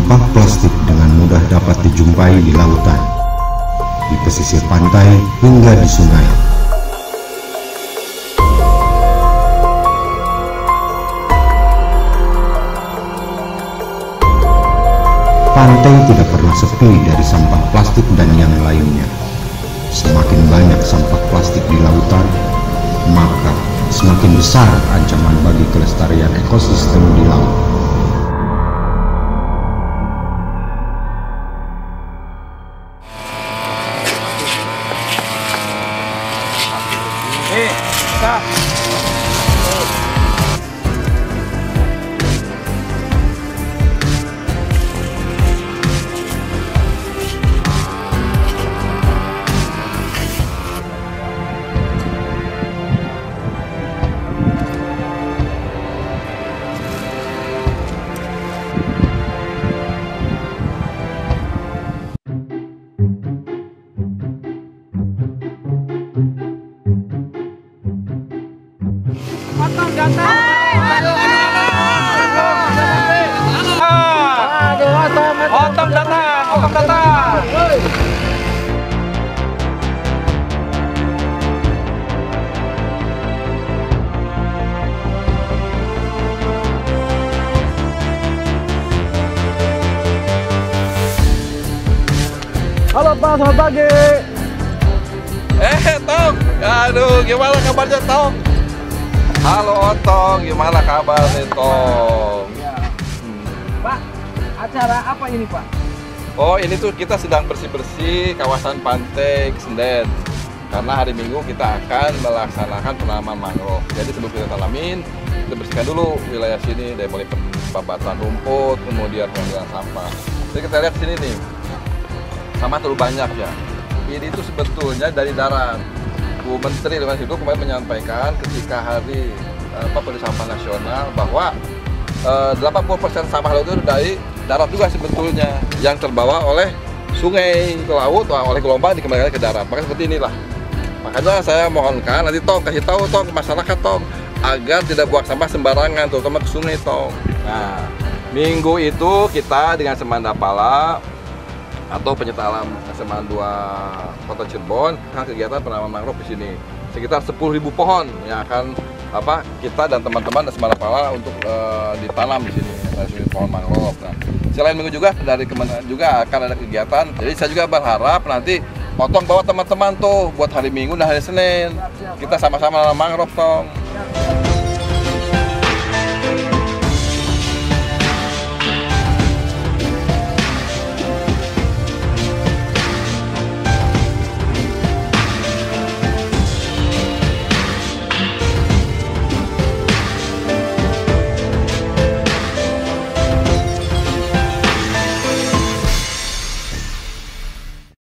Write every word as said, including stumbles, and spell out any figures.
Sampah plastik dengan mudah dapat dijumpai di lautan, di pesisir pantai hingga di sungai. Pantai tidak pernah sepi dari sampah plastik dan yang lainnya. Semakin banyak sampah plastik di lautan, maka semakin besar ancaman bagi kelestarian ekosistem di laut. Eh, Kak. Otong datang. Aduh, Otong, Otong datang, Otong datang. Halo Pak, selamat pagi. Eh, Tong. Aduh, gimana kabarnya, Tong? Halo Otong, gimana kabar nih Tong? Ya. Hmm. Pak, acara apa ini Pak? Oh, ini tuh kita sedang bersih-bersih kawasan pantai Senden. Karena hari Minggu kita akan melaksanakan penanaman mangrove. Jadi sebelum kita tanamin, kita bersihkan dulu wilayah sini dari mulai pembabatan rumput, kemudian pengambilan sampah. Jadi kita lihat sini nih, sampah terlalu banyak ya. Ini tuh sebetulnya dari darat. Bu Menteri Lingkungan Hidup kemarin menyampaikan ketika hari apa Peduli Sampah Nasional bahwa eh, delapan puluh persen sampah laut itu dari darat juga sebetulnya yang terbawa oleh sungai ke laut oleh gelombang dikembalikan ke darat. Maka seperti inilah. Makanya saya mohonkan nanti Tong kasih tahu Tong ke masyarakat Tong agar tidak buang sampah sembarangan terutama ke sungai Tong. Nah, minggu itu kita dengan Semanda Pala atau penyerta alam S M A dua Kota Cirebon akan kegiatan penanaman mangrove di sini sekitar sepuluh ribu pohon yang akan apa kita dan teman-teman Semanda Pala untuk uh, ditanam di sini dari pohon mangrove. Nah, selain minggu juga dari Kementerian juga akan ada kegiatan. Jadi saya juga berharap nanti Otong bawa teman-teman tuh buat hari Minggu dan hari Senin kita sama-sama nanam mangrove Tong.